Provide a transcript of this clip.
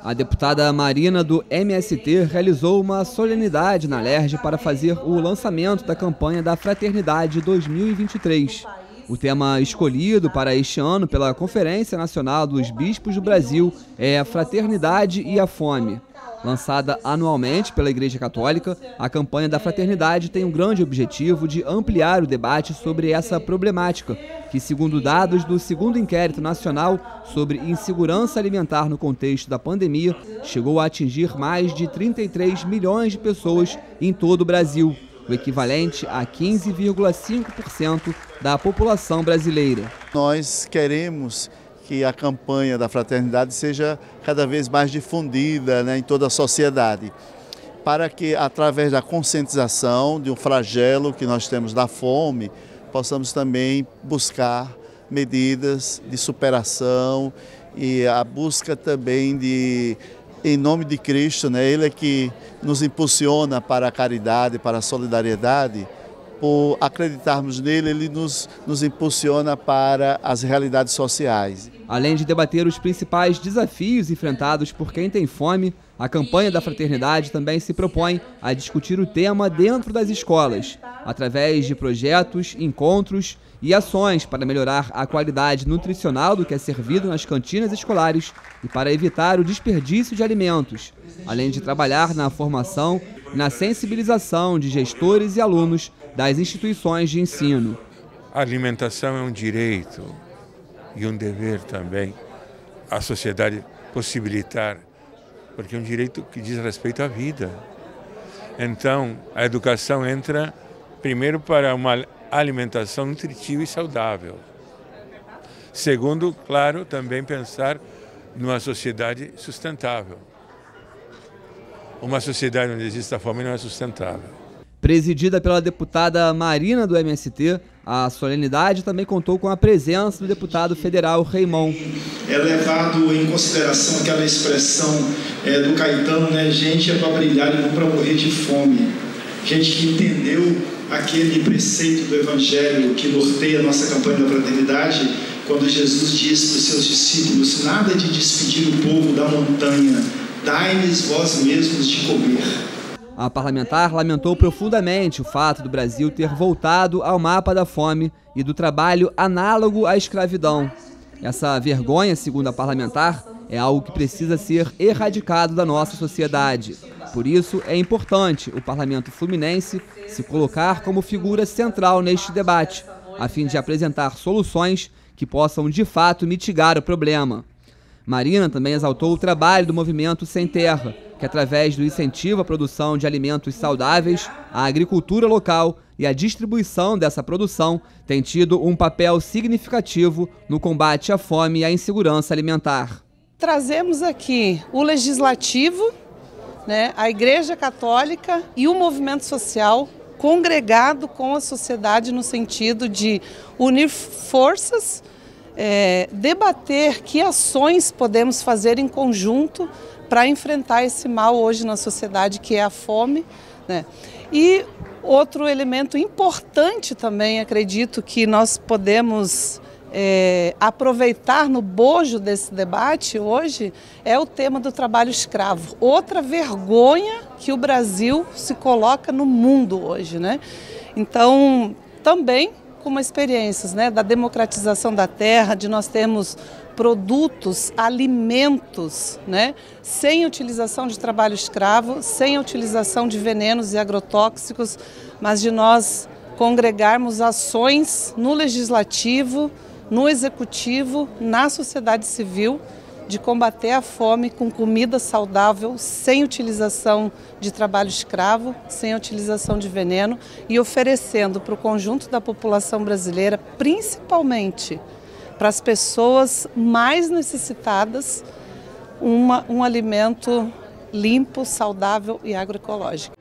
A deputada Marina, do MST, realizou uma solenidade na Alerj para fazer o lançamento da campanha da Fraternidade 2023. O tema escolhido para este ano pela Conferência Nacional dos Bispos do Brasil é a Fraternidade e a Fome. Lançada anualmente pela Igreja Católica, a campanha da Fraternidade tem um grande objetivo de ampliar o debate sobre essa problemática, que, segundo dados do 2º Inquérito Nacional sobre Insegurança Alimentar no contexto da pandemia, chegou a atingir mais de 33 milhões de pessoas em todo o Brasil, o equivalente a 15,5% da população brasileira. Nós queremos que a campanha da fraternidade seja cada vez mais difundida, em toda a sociedade, para que, através da conscientização de um flagelo que nós temos da fome, possamos também buscar medidas de superação e a busca também em nome de Cristo, Ele é que nos impulsiona para a caridade, para a solidariedade. Por acreditarmos nele, ele nos impulsiona para as realidades sociais. Além de debater os principais desafios enfrentados por quem tem fome, a campanha da Fraternidade também se propõe a discutir o tema dentro das escolas, através de projetos, encontros e ações para melhorar a qualidade nutricional do que é servido nas cantinas escolares e para evitar o desperdício de alimentos, além de trabalhar na formação e na sensibilização de gestores e alunos das instituições de ensino. A alimentação é um direito e um dever também a sociedade possibilitar, porque é um direito que diz respeito à vida. Então, a educação entra primeiro para uma alimentação nutritiva e saudável. Segundo, claro, também pensar numa sociedade sustentável. Uma sociedade onde existe a fome não é sustentável. Presidida pela deputada Marina, do MST, a solenidade também contou com a presença do deputado federal Raimon. É levado em consideração aquela expressão do Caetano, gente é para brilhar e não para morrer de fome. Gente que entendeu aquele preceito do Evangelho que norteia a nossa campanha da fraternidade, quando Jesus diz para os seus discípulos: nada de despedir o povo da montanha, dai-lhes vós mesmos de comer. A parlamentar lamentou profundamente o fato do Brasil ter voltado ao mapa da fome e do trabalho análogo à escravidão. Essa vergonha, segundo a parlamentar, é algo que precisa ser erradicado da nossa sociedade. Por isso, é importante o parlamento fluminense se colocar como figura central neste debate, a fim de apresentar soluções que possam, de fato, mitigar o problema. Marina também exaltou o trabalho do Movimento Sem Terra, que, através do incentivo à produção de alimentos saudáveis, a agricultura local e a distribuição dessa produção, tem tido um papel significativo no combate à fome e à insegurança alimentar. Trazemos aqui o Legislativo, a Igreja Católica e o movimento social congregado com a sociedade no sentido de unir forças, debater que ações podemos fazer em conjunto para enfrentar esse mal hoje na sociedade, que é a fome. E outro elemento importante também, acredito que nós podemos aproveitar no bojo desse debate hoje, é o tema do trabalho escravo. Outra vergonha que o Brasil se coloca no mundo hoje. Então, também como experiências da democratização da terra, de nós termos produtos, alimentos, sem utilização de trabalho escravo, sem utilização de venenos e agrotóxicos, mas de nós congregarmos ações no legislativo, no executivo, na sociedade civil, de combater a fome com comida saudável, sem utilização de trabalho escravo, sem utilização de veneno e oferecendo para o conjunto da população brasileira, principalmente para as pessoas mais necessitadas, um alimento limpo, saudável e agroecológico.